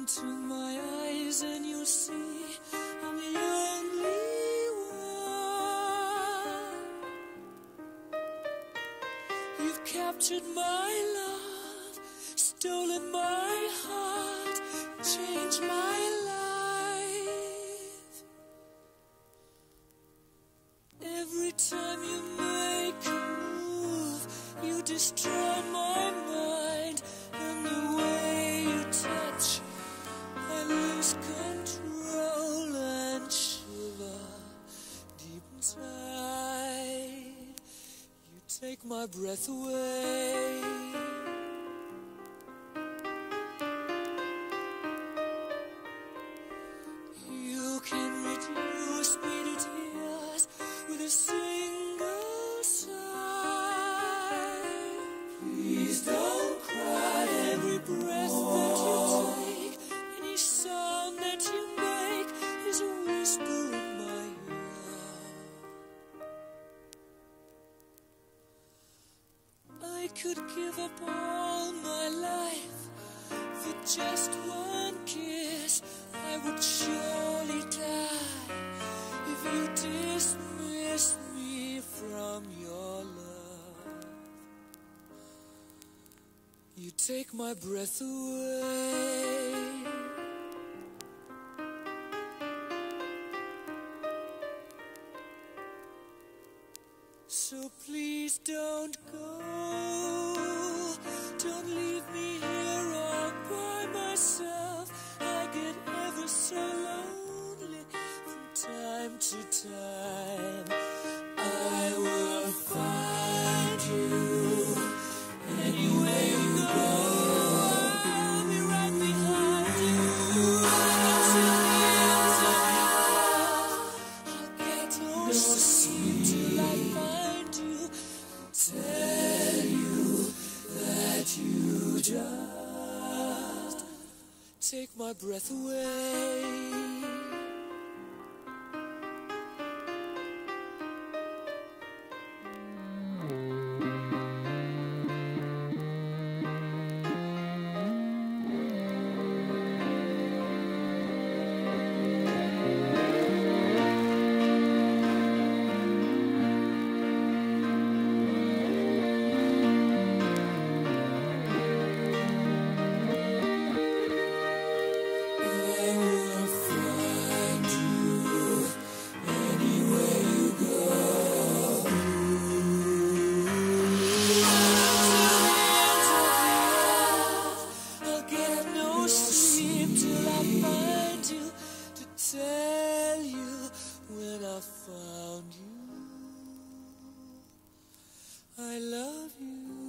into my eyes and you'll see I'm the only one. You've captured my love, stolen my heart, changed my life. Every time you make a move, you destroy my mind, and the way you touch, I lose control and shiver deep inside. You take my breath away. You can reduce me to tears with a single sigh. Please don't cry. Every breath that you take, any sound that you make is a whisper in my ear. I could give up all my life for just one kiss. I would surely die if you dismiss me from your love. You take my breath away. So please don't go. Don't leave me here all by myself. I get ever so lonely from time to time. I will find you anywhere you go. I'll be right behind you until the end of life. I'll get no sleep till I find you, tell you that you just take my breath away. Tell you when I found you, I love you.